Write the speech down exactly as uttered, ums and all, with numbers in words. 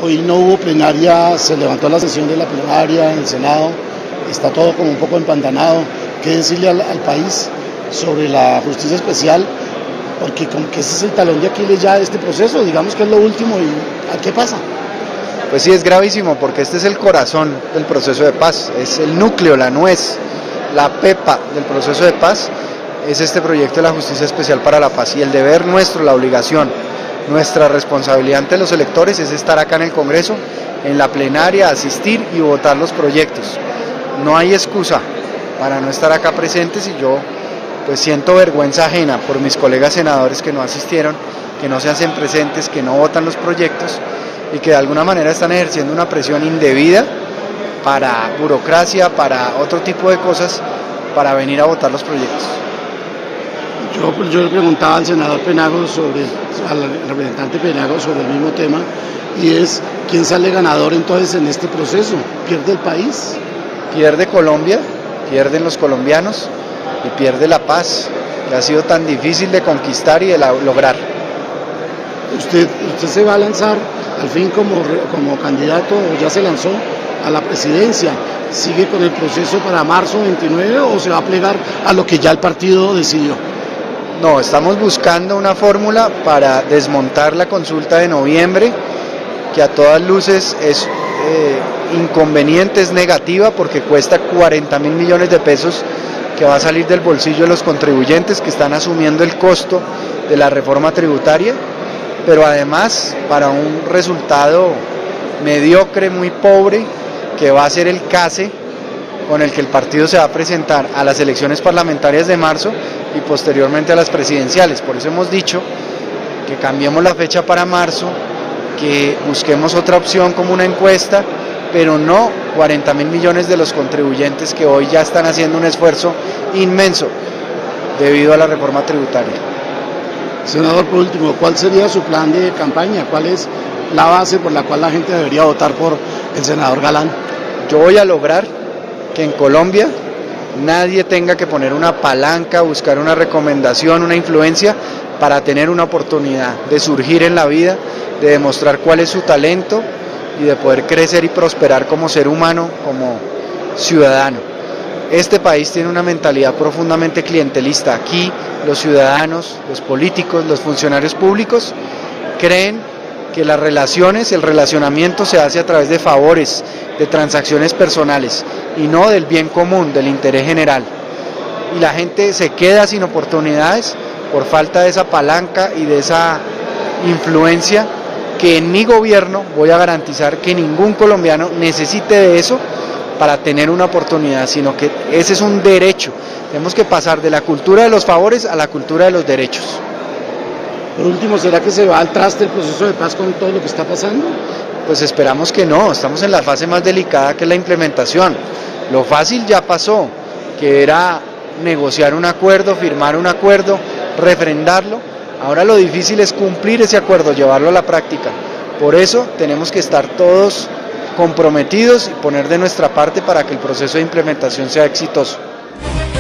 Hoy no hubo plenaria, se levantó la sesión de la plenaria en el Senado, está todo como un poco empantanado. ¿Qué decirle al, al país sobre la justicia especial? Porque como que ese es el talón de Aquiles ya de este proceso, digamos que es lo último, ¿y qué pasa? Pues sí, es gravísimo, porque este es el corazón del proceso de paz, es el núcleo, la nuez, la pepa del proceso de paz, es este proyecto de la Justicia Especial para la Paz, y el deber nuestro, la obligación, nuestra responsabilidad ante los electores es estar acá en el Congreso, en la plenaria, asistir y votar los proyectos. No hay excusa para no estar acá presentes, y yo pues siento vergüenza ajena por mis colegas senadores que no asistieron, que no se hacen presentes, que no votan los proyectos y que de alguna manera están ejerciendo una presión indebida para burocracia, para otro tipo de cosas, para venir a votar los proyectos. Yo, yo le preguntaba al senador Penagos, sobre, al representante Penagos sobre el mismo tema, y es, ¿quién sale ganador entonces en este proceso? ¿Pierde el país? Pierde Colombia, pierden los colombianos y pierde la paz, que ha sido tan difícil de conquistar y de la, lograr. ¿Usted, usted se va a lanzar al fin como, como candidato, o ya se lanzó a la presidencia? ¿Sigue con el proceso para marzo veintinueve o se va a plegar a lo que ya el partido decidió? No, estamos buscando una fórmula para desmontar la consulta de noviembre, que a todas luces es eh, inconveniente, es negativa, porque cuesta cuarenta mil millones de pesos que va a salir del bolsillo de los contribuyentes que están asumiendo el costo de la reforma tributaria, pero además para un resultado mediocre, muy pobre, que va a ser el case con el que el partido se va a presentar a las elecciones parlamentarias de marzo y posteriormente a las presidenciales. Por eso hemos dicho que cambiemos la fecha para marzo, que busquemos otra opción como una encuesta, pero no cuarenta mil millones de los contribuyentes que hoy ya están haciendo un esfuerzo inmenso debido a la reforma tributaria. Senador, por último, ¿cuál sería su plan de campaña? ¿Cuál es la base por la cual la gente debería votar por el senador Galán? Yo voy a lograr que en Colombia nadie tenga que poner una palanca, buscar una recomendación, una influencia para tener una oportunidad de surgir en la vida, de demostrar cuál es su talento y de poder crecer y prosperar como ser humano, como ciudadano. Este país tiene una mentalidad profundamente clientelista. Aquí los ciudadanos, los políticos, los funcionarios públicos creen que las relaciones, el relacionamiento se hace a través de favores, de transacciones personales y no del bien común, del interés general. Y la gente se queda sin oportunidades por falta de esa palanca y de esa influencia que en mi gobierno voy a garantizar que ningún colombiano necesite de eso para tener una oportunidad, sino que ese es un derecho. Tenemos que pasar de la cultura de los favores a la cultura de los derechos. Por último, ¿será que se va al traste el proceso de paz con todo lo que está pasando? Pues esperamos que no, estamos en la fase más delicada, que es la implementación. Lo fácil ya pasó, que era negociar un acuerdo, firmar un acuerdo, refrendarlo. Ahora lo difícil es cumplir ese acuerdo, llevarlo a la práctica. Por eso tenemos que estar todos comprometidos y poner de nuestra parte para que el proceso de implementación sea exitoso.